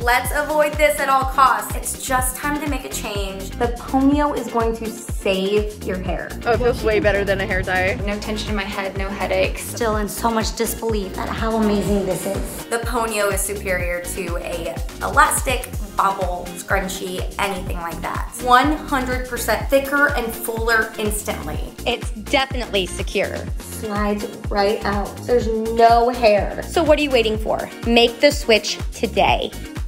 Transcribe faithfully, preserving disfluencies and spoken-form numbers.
let's avoid this at all costs. It's just time to make a change. The Ponyo is going to save your hair. Oh, it feels way better than a hair dye. No tension in my head, no headaches. Still in so much disbelief at how amazing this is. The Ponyo is superior to a elastic, bobble, scrunchie, anything like that. one hundred percent thicker and fuller instantly. It's definitely secure. Slides right out. There's no hair. So what are you waiting for? Make the switch today.